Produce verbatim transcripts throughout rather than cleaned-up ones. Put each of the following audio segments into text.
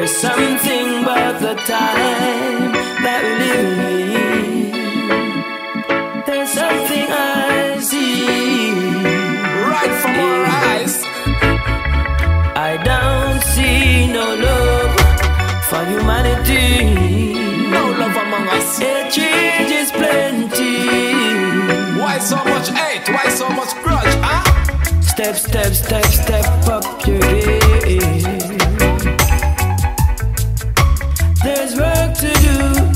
There's something about the time that we live in. There's something I see right from our eyes. I don't see no love for humanity. No love among us. Hatred is plenty. Why so much hate? Why so much grudge, huh? Step, step, step, step up your game. There's work to do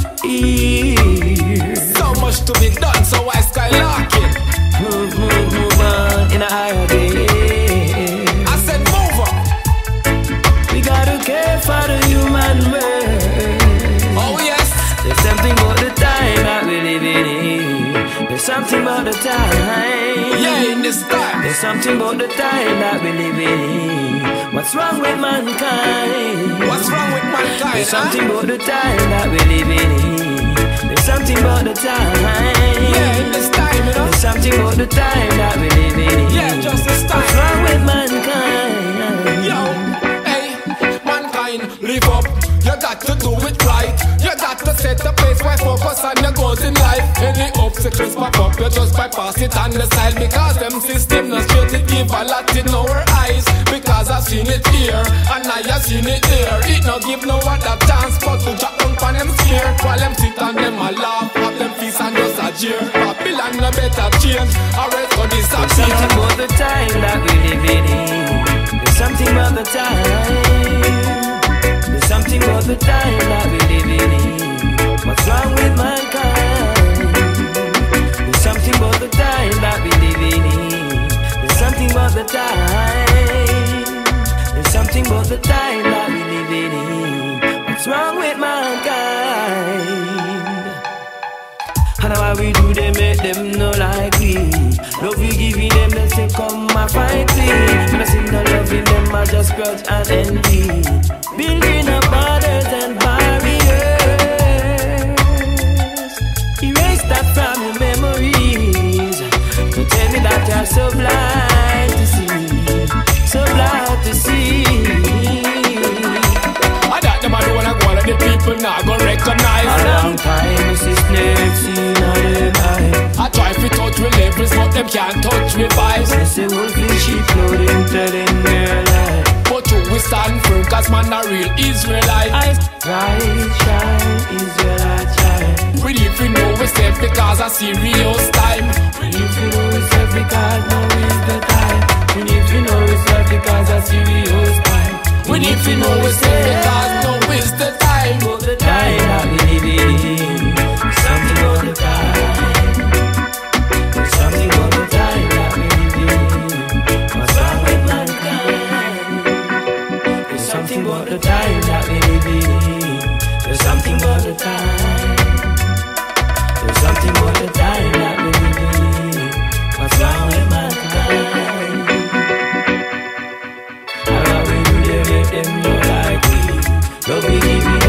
here. So much to be done, so why skylark it? Move, move, move on in a higher day. I said move up. We gotta care for the human world. Oh yes. There's something about the time that we live in. There's something about the time. Yeah, in this time. There's something about the time that we live in. What's wrong with mankind? What's wrong with mankind? There's huh? something about the time that we live in. There's something about the time. Yeah, in this time, you know. There's something about the time that we live in. Yeah, just this time. What's wrong with mankind? Yo, hey, mankind, live up. You got to do it right. You got to set the pace where focus on your goals in life. Any obstacles pop up, you just bypass it on the side. Because them system not straight, it give a lot in our eyes. Because I've seen it here, and I have seen it there. It no give no other chance but to drop down on them spear. While them sit on them a laugh, have them feast and just a jeer. Babylon no better change, or else go disappear. There's something about the time that we live in. There's something about the time. There's something about the time that we live in. What's wrong with mankind? There's something about the time that we live in. There's something about the time. There's something about the time that we live in. What's wrong with mankind? And why we do they make them no like we. Love we giving them, they say come and fight me. When I see no love in them, I just grudge and envy. Building up borders and barriers. Erase that from your memories. Don't tell me that you're so blind to see. So blind to see. I thought them a do wanna go and the people not go recognize A them. long time is this snakes in them eye. I try to touch with levels, but them can't touch with vibes. They say wolf in sheep clothing, telling their lie. But you we stand firm, cause man a real Israelite. I rise, shine, Israelite shine. We need to know we safe because a serious time. We need to know it's safe because now is the time. We need to know it's safe because a serious time. We need to know we safe because now is the time. About the time that we live in. Something about the time. There's something about the time that we live in. What's wrong with mankind? There's something about the time that we live in. There's something about the time. There's something about the time that we live in. What's wrong with mankind? How we do they make them know like we? Love we give